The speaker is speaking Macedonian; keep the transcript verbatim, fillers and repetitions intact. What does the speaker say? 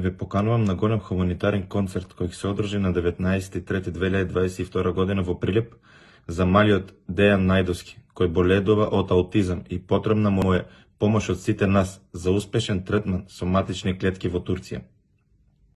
Ве поканувам на голем хуманитарен концерт кој ќе се одржи на деветнаесети трети две илјади дваесет и втора година во Прилеп за малиот Дејан Најдовски, кој боледува од аутизам и потребна му е помош од сите нас за успешен третман со матични клетки во Турција.